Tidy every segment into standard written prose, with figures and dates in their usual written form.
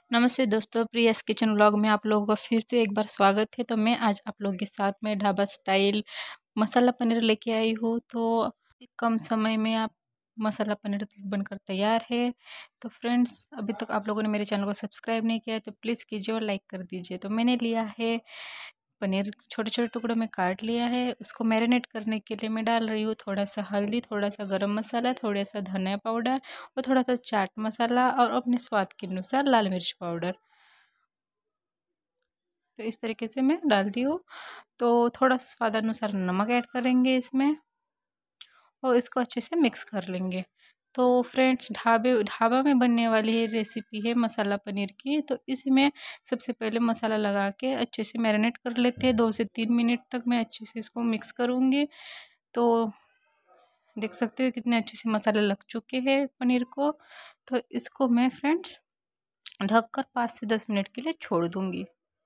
नमस्ते दोस्तों, Prius kitchen vlog में आप लोगों का फिर से एक बार स्वागत है। तो मैं आज आप लोगों के साथ में ढाबा स्टाइल मसाला पनीर लेके आई हूँ। तो कम समय में आप मसाला पनीर बनकर तैयार है। तो फ्रेंड्स, अभी तक आप लोगों ने मेरे चैनल को सब्सक्राइब नहीं किया है तो प्लीज़ कीजिए और लाइक कर दीजिए। तो मैंने लिया है पनीर, छोटे छोटे टुकड़ों में काट लिया है। उसको मैरिनेट करने के लिए मैं डाल रही हूँ थोड़ा सा हल्दी, थोड़ा सा गरम मसाला, थोड़ा सा धनिया पाउडर और थोड़ा सा चाट मसाला और अपने स्वाद के अनुसार लाल मिर्च पाउडर। तो इस तरीके से मैं डालती हूँ। तो थोड़ा सा स्वाद अनुसार नमक ऐड करेंगे इसमें और इसको अच्छे से मिक्स कर लेंगे। तो फ्रेंड्स, ढाबा में बनने वाली ये रेसिपी है मसाला पनीर की। तो इसमें सबसे पहले मसाला लगा के अच्छे से मैरिनेट कर लेते हैं। 2 से 3 मिनट तक मैं अच्छे से इसको मिक्स करूँगी। तो देख सकते हो कितने अच्छे से मसाले लग चुके हैं पनीर को। तो इसको मैं फ्रेंड्स ढककर 5 से 10 मिनट के लिए छोड़ दूँगी।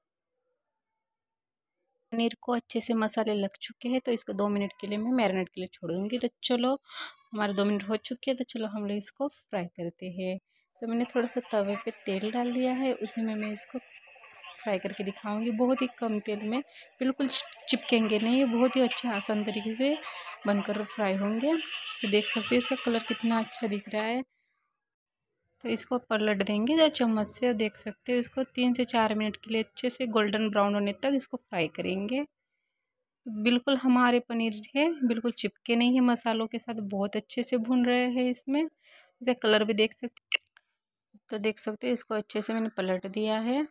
पनीर को अच्छे से मसाले लग चुके हैं तो इसको 2 मिनट के लिए मैं मैरिनेट के लिए छोड़ दूँगी। तो चलो, हमारे 2 मिनट हो चुके हैं तो चलो हम लोग इसको फ्राई करते हैं। तो मैंने थोड़ा सा तवे पे तेल डाल दिया है, उसी में मैं इसको फ्राई करके दिखाऊंगी। बहुत ही कम तेल में, बिल्कुल चिपकेंगे नहीं, ये बहुत ही अच्छा आसान तरीके से बनकर फ्राई होंगे। तो देख सकते हो इसका कलर कितना अच्छा दिख रहा है। तो इसको पलट देंगे जो चम्मच से, और देख सकते हो इसको 3 से 4 मिनट के लिए अच्छे से गोल्डन ब्राउन होने तक इसको फ्राई करेंगे। बिल्कुल हमारे पनीर है, बिल्कुल चिपके नहीं है, मसालों के साथ बहुत अच्छे से भून रहे हैं इसमें। इसका कलर भी देख सकते, तो देख सकते हैं इसको अच्छे से मैंने पलट दिया है।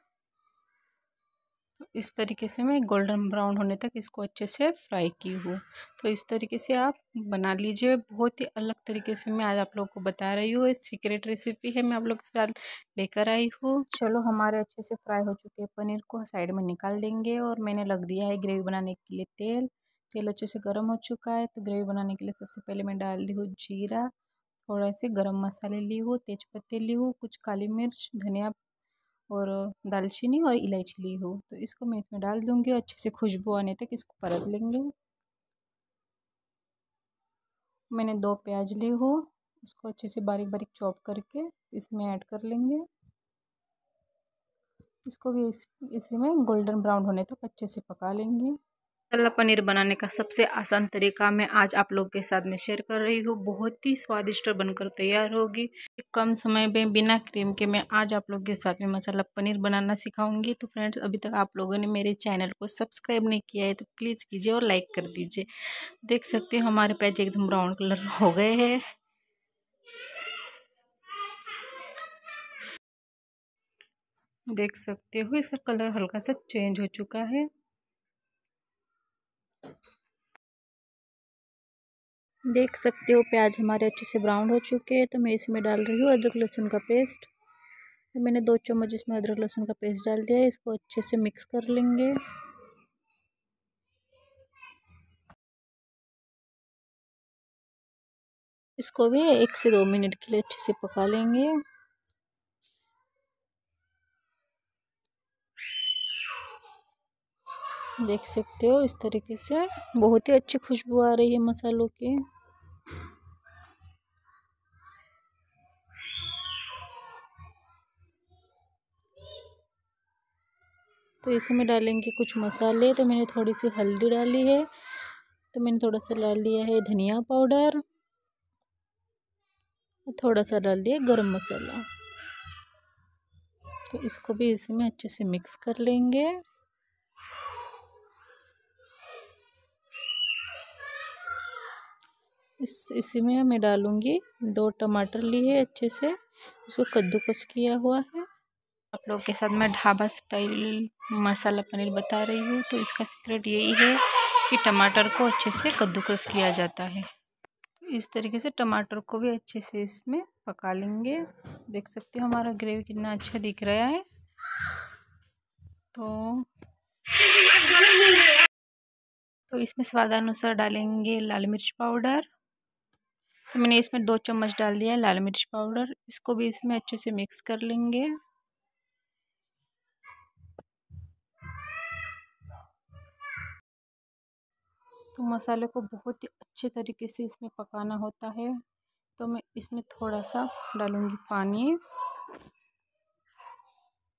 इस तरीके से मैं गोल्डन ब्राउन होने तक इसको अच्छे से फ्राई की हूँ। तो इस तरीके से आप बना लीजिए। बहुत ही अलग तरीके से मैं आज आप लोगों को बता रही हूँ, एक सीक्रेट रेसिपी है मैं आप लोग के साथ लेकर आई हूँ। चलो, हमारे अच्छे से फ्राई हो चुके हैं पनीर को साइड में निकाल देंगे। और मैंने लग दिया है ग्रेवी बनाने के लिए तेल। तेल अच्छे से गर्म हो चुका है। तो ग्रेवी बनाने के लिए सबसे पहले मैं डाल दी हूँ जीरा, थोड़ा से गरम मसाले ली हूँ, तेज पत्ते ली हूँ, कुछ काली मिर्च, धनिया और दालचीनी और इलायची ली हो। तो इसको मैं इसमें डाल दूंगी, अच्छे से खुशबू आने तक इसको परत लेंगे। मैंने 2 प्याज ली हो, उसको अच्छे से बारीक बारीक चॉप करके इसमें ऐड कर लेंगे। इसको भी इसी में गोल्डन ब्राउन होने तक अच्छे से पका लेंगे। मसाला पनीर बनाने का सबसे आसान तरीका मैं आज आप लोग के साथ में शेयर कर रही हूँ। बहुत ही स्वादिष्ट बनकर तैयार होगी। कम समय में बिना क्रीम के मैं आज आप लोग के साथ में मसाला पनीर बनाना सिखाऊंगी। तो फ्रेंड्स, अभी तक आप लोगों ने मेरे चैनल को सब्सक्राइब नहीं किया है तो प्लीज़ कीजिए और लाइक कर दीजिए। देख सकते हो हमारे प्याज एकदम ब्राउन कलर हो गए हैं। देख सकते हो इसका कलर हल्का सा चेंज हो चुका है। देख सकते हो प्याज हमारे अच्छे से ब्राउन हो चुके हैं। तो मैं इसमें डाल रही हूँ अदरक लहसुन का पेस्ट। तो मैंने 2 चम्मच इसमें अदरक लहसुन का पेस्ट डाल दिया है। इसको अच्छे से मिक्स कर लेंगे। इसको भी 1 से 2 मिनट के लिए अच्छे से पका लेंगे। देख सकते हो इस तरीके से बहुत ही अच्छी खुशबू आ रही है मसालों की। तो इसमें डालेंगे कुछ मसाले। तो मैंने थोड़ी सी हल्दी डाली है, तो मैंने थोड़ा सा डाल दिया है धनिया पाउडर, थोड़ा सा डाल दिया गरम मसाला। तो इसको भी इसमें अच्छे से मिक्स कर लेंगे। इसी में मैं डालूंगी 2 टमाटर लिए अच्छे से, इसको कद्दूकस किया हुआ है। आप लोग के साथ मैं ढाबा स्टाइल मसाला पनीर बता रही हूँ। तो इसका सीक्रेट यही है कि टमाटर को अच्छे से कद्दूकस किया जाता है। इस तरीके से टमाटर को भी अच्छे से इसमें पका लेंगे। देख सकते हो हमारा ग्रेवी कितना अच्छा दिख रहा है। तो इसमें स्वादानुसार डालेंगे लाल मिर्च पाउडर। तो मैंने इसमें 2 चम्मच डाल दिया है लाल मिर्च पाउडर। इसको भी इसमें अच्छे से मिक्स कर लेंगे। तो मसाले को बहुत ही अच्छे तरीके से इसमें पकाना होता है। तो मैं इसमें थोड़ा सा डालूंगी पानी।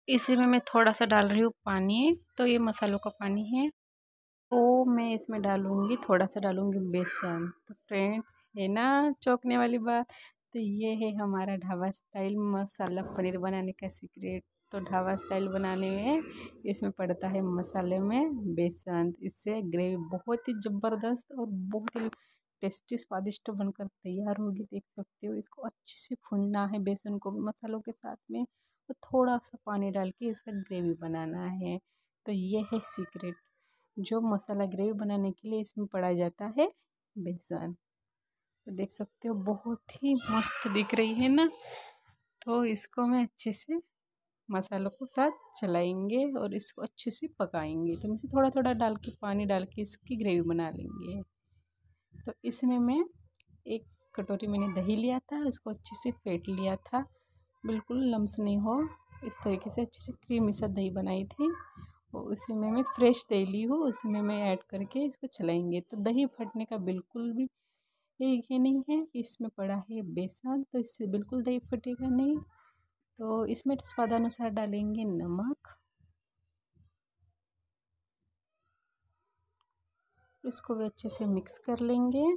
इसी में मैं थोड़ा सा डाल रही हूँ पानी। तो ये मसालों का पानी है। तो मैं इसमें डालूँगी, थोड़ा सा डालूँगी बेसन। तो फ्रेंड्स, है ना चौंकने वाली बात। तो ये है हमारा ढाबा स्टाइल मसाला पनीर बनाने का सीक्रेट। तो ढाबा स्टाइल बनाने में इसमें पड़ता है मसाले में बेसन। इससे ग्रेवी बहुत ही ज़बरदस्त और बहुत ही टेस्टी स्वादिष्ट बनकर तैयार होगी। देख सकते हो, इसको अच्छे से भूनना है बेसन को भी मसालों के साथ में, और थोड़ा सा पानी डाल के इसका ग्रेवी बनाना है। तो ये है सीक्रेट, जो मसाला ग्रेवी बनाने के लिए इसमें पड़ा जाता है बेसन। तो देख सकते हो बहुत ही मस्त दिख रही है ना। तो इसको मैं अच्छे से मसालों को साथ चलाएंगे और इसको अच्छे से पकाएंगे। तो इसे थोड़ा थोड़ा डाल के पानी डाल के इसकी ग्रेवी बना लेंगे। तो इसमें मैं एक कटोरी मैंने दही लिया था, इसको अच्छे से फेंट लिया था, बिल्कुल लम्स नहीं हो, इस तरीके से अच्छे से क्रीमी सा दही बनाई थी। और उसी में मैं फ्रेश दही ली हूँ, उसमें मैं ऐड करके इसको चलाएंगे। तो दही फटने का बिल्कुल भी ये नहीं है कि इसमें पड़ा है बेसन, तो इससे बिल्कुल दही फटेगा नहीं। तो इसमें स्वादानुसार डालेंगे नमक। इसको भी अच्छे से मिक्स कर लेंगे।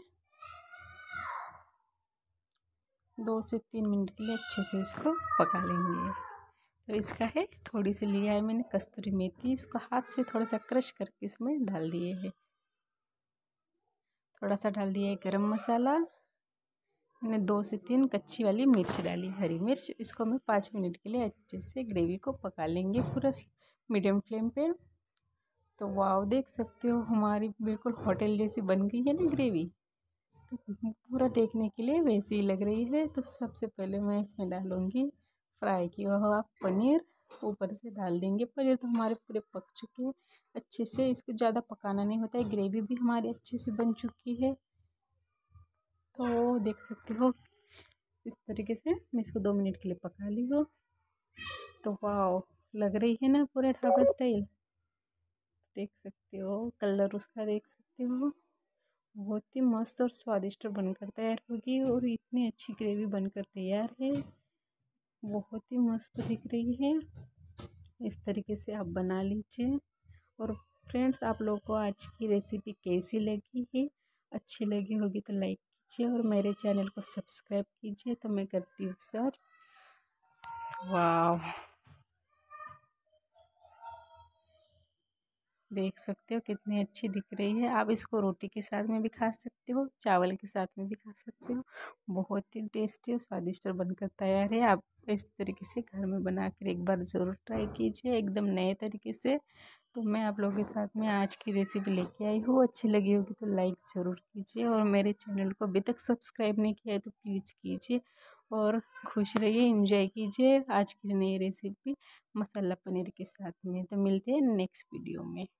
2 से 3 मिनट के लिए अच्छे से इसको पका लेंगे। तो इसका है, थोड़ी सी लिया है मैंने कस्तूरी मेथी, इसको हाथ से थोड़ा सा क्रश करके इसमें डाल दिए है। थोड़ा सा डाल दिया है गरम मसाला। मैंने 2 से 3 कच्ची वाली मिर्च डाली, हरी मिर्च। इसको मैं 5 मिनट के लिए अच्छे से ग्रेवी को पका लेंगे पूरा मीडियम फ्लेम पे। तो वाव, देख सकते हो हमारी बिल्कुल होटल जैसी बन गई है ना ग्रेवी। तो पूरा देखने के लिए वैसी ही लग रही है। तो सबसे पहले मैं इसमें डालूँगी फ्राई किया हुआ पनीर। ऊपर से डाल देंगे। पनीर तो हमारे पूरे पक चुके हैं अच्छे से, इसको ज़्यादा पकाना नहीं होता है, ग्रेवी भी हमारी अच्छे से बन चुकी है। तो देख सकते हो इस तरीके से मैं इसको 2 मिनट के लिए पका ली हूँ। तो वाह, लग रही है ना पूरे ढाबा स्टाइल। देख सकते हो कलर उसका, देख सकते हो बहुत ही मस्त और स्वादिष्ट बनकर तैयार होगी। और इतनी अच्छी ग्रेवी बनकर तैयार है, बहुत ही मस्त दिख रही है। इस तरीके से आप बना लीजिए। और फ्रेंड्स, आप लोगों को आज की रेसिपी कैसी लगी है? अच्छी लगी होगी तो लाइक कीजिए और मेरे चैनल को सब्सक्राइब कीजिए। तो मैं करती हूँ सर। वाह, देख सकते हो कितनी अच्छी दिख रही है। आप इसको रोटी के साथ में भी खा सकते हो, चावल के साथ में भी खा सकते हो। बहुत ही टेस्टी और स्वादिष्ट बनकर तैयार है। आप इस तरीके से घर में बनाकर एक बार ज़रूर ट्राई कीजिए, एकदम नए तरीके से। तो मैं आप लोगों के साथ में आज की रेसिपी लेके आई हूँ। अच्छी लगी होगी तो लाइक ज़रूर कीजिए, और मेरे चैनल को अभी तक सब्सक्राइब नहीं किया है तो प्लीज़ कीजिए। और खुश रहिए, एंजॉय कीजिए आज की नई रेसिपी मसाला पनीर के साथ में। तो मिलते हैं नेक्स्ट वीडियो में।